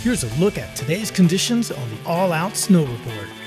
Here's a look at today's conditions on the All Out Snow Report.